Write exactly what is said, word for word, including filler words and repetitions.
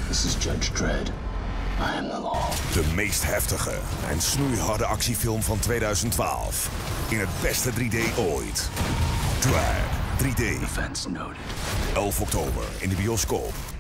This is Judge Dredd. I am the law. De meest heftige en snoeiharde actiefilm van tweeduizend twaalf. In het beste drie D ooit. Dredd drie D. Offense noted. elf oktober in de bioscoop.